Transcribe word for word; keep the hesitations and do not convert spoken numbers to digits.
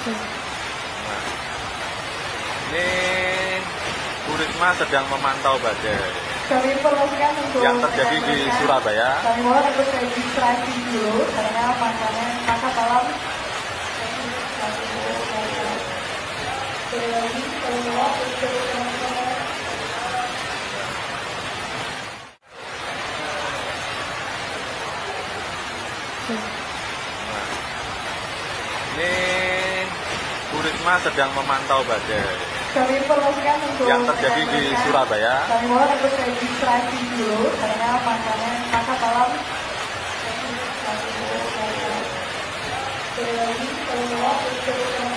Nah, ini Bu Risma sedang memantau badai Kami informasikan untuk yang terjadi di Surabaya. Kami mohon untuk registrasi dulu karena makanya maka tolong Nah, ini Bu Risma sedang memantau badai Kami informasikan untuk yang terjadi di Surabaya. Kami mohon untuk registrasi dulu karena makanya maka tolong sekali lagi, sekali lagi,